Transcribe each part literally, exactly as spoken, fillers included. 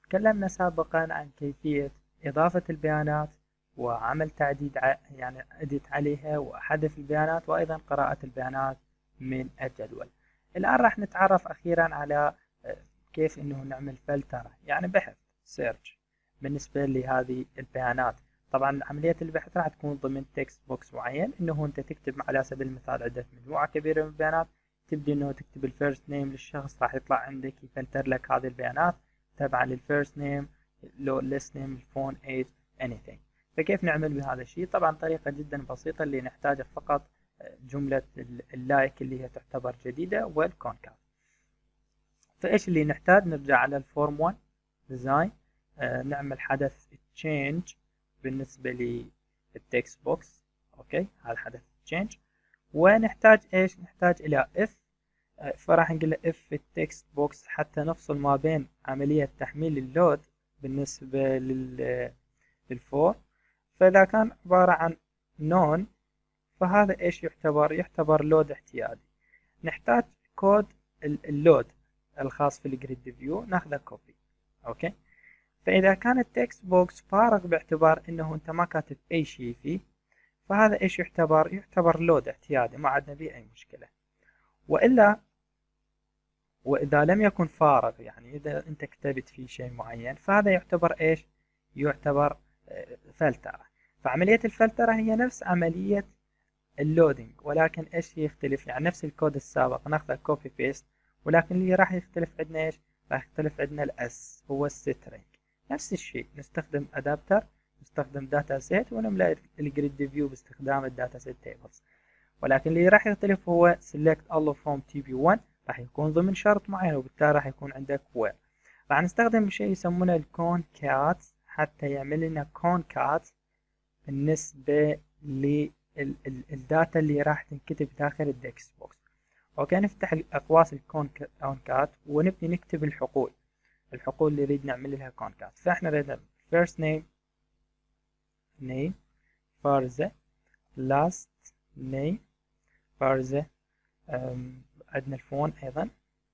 تكلمنا سابقا عن كيفية إضافة البيانات وعمل تعديل ع- يعني أديت عليها وحذف البيانات وأيضا قراءة البيانات من الجدول. الآن راح نتعرف أخيرا على آه، كيف إنه نعمل فلترة، يعني بحث سيرش بالنسبة لهذه البيانات. طبعا عملية البحث راح تكون ضمن تكست بوكس معين، إنه أنت تكتب على سبيل المثال عندك مجموعة كبيرة من البيانات، تبدي إنه تكتب الفيرست نيم للشخص، راح يطلع عندك يفلتر لك هذه البيانات تبعا للفيرست نيم، لو last name، الفون، age، anything. فكيف نعمل بهذا الشيء؟ طبعا طريقة جدا بسيطة، اللي نحتاجها فقط جملة اللايك اللي هي تعتبر جديدة والكونكات. فايش اللي نحتاج؟ نرجع على الفورم واحد ديزاين، نعمل حدث change بالنسبة للتكست بوكس. اوكي، هذا حدث change. ونحتاج ايش؟ نحتاج الى if، فراح نقول له if التكست بوكس حتى نفصل ما بين عملية تحميل اللود بالنسبة لل للفور. فإذا كان عبارة عن نون فهذا ايش يعتبر؟ يعتبر لود احتياطي. نحتاج كود اللود الخاص في الجريد فيو، ناخذه كوبي. اوكي، فإذا كان التكست بوكس فارغ باعتبار انه انت ما كاتب اي شيء فيه، فهذا ايش يعتبر؟ يعتبر لود احتياطي، ما عندنا به اي مشكلة. وإلا وإذا لم يكن فارغ، يعني إذا أنت كتبت فيه شيء معين، فهذا يعتبر إيش؟ يعتبر آه، فلترة. فعملية الفلترة هي نفس عملية اللودينج، ولكن إيش يختلف؟ يعني نفس الكود السابق ناخذه كوبي بيست، ولكن اللي راح يختلف عندنا إيش؟ راح يختلف عندنا الأس هو السترينج. نفس الشيء، نستخدم أدابتر، نستخدم داتا سيت، ونملأ الجريد فيو باستخدام الداتا سيت تيبلز. ولكن اللي راح يختلف هو select all from تي بي واحد، راح يكون ضمن شرط معين، وبالتالي راح يكون عندك where. راح نستخدم شيء يسمونه الكون كات حتى يعمل لنا كون كات بالنسبة للداتا اللي راح تنكتب داخل التكست بوكس. اوكي، نفتح اقواس الكون كات ونبني نكتب الحقول الحقول اللي نريد نعمل لها كون كات. فاحنا نريد first name name فرزة last name فرزة، عندنا الفون أيضا،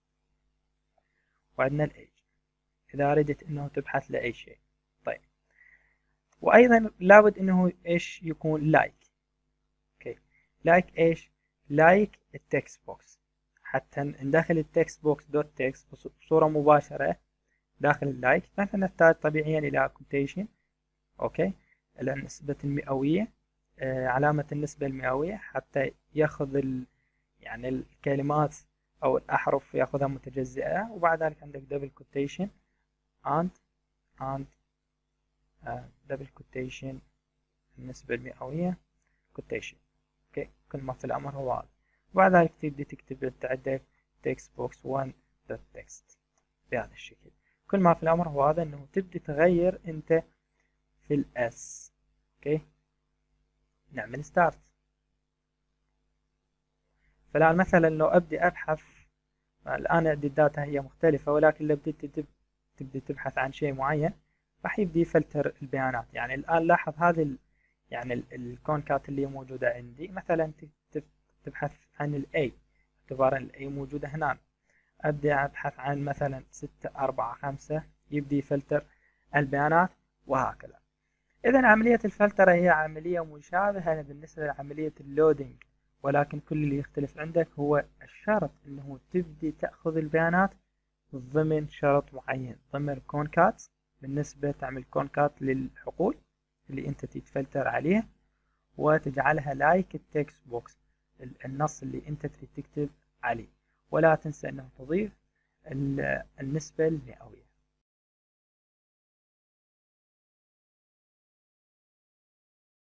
وعندنا الإيج إذا أردت إنه تبحث لأي شيء. طيب، وأيضا لابد إنه إيش يكون لايك. أوكي، لايك إيش؟ لايك التكست بوكس، حتى ندخل التكست بوكس دوت تكست بصورة مباشرة داخل اللايك، فإحنا نحتاج طبيعيا إلى كوتيشن. أوكي، إلى النسبة المئوية، آه علامة النسبة المئوية حتى يأخذ ال يعني الكلمات أو الأحرف يأخذها متجزئة. وبعد ذلك عندك double quotation and and uh, double quotation النسبة المئوية quotation. أوكي، كل ما في الأمر هو هذا. وبعد ذلك تبدي تكتب أنت عندك text box one dot text بهذا الشكل. كل ما في الأمر هو هذا، إنه تبدي تغير أنت في الأس. أوكي، نعمل start. فالآن مثلا لو أبدي أبحث، الآن عندي الداتا هي مختلفة، ولكن لو بديت تبدي تبحث عن شيء معين راح يبدي يفلتر البيانات. يعني الآن لاحظ هذه ال يعني الكونكات اللي موجودة عندي، مثلا تبحث عن الأي، اعتبارا الأي موجودة هنا، أبدي أبحث عن مثلا ستة أربعة خمسة، يبدي يفلتر البيانات وهكذا. إذا عملية الفلترة هي عملية مشابهة بالنسبة لعملية اللودينج، ولكن كل اللي يختلف عندك هو الشرط، انه تبدي تأخذ البيانات ضمن شرط معين، ضمن كونكات. بالنسبة تعمل كونكات للحقول اللي انت تتفلتر عليه، وتجعلها لايك التكست بوكس، النص اللي انت تريد تكتب عليه. ولا تنسى انه تضيف النسبة المئوية.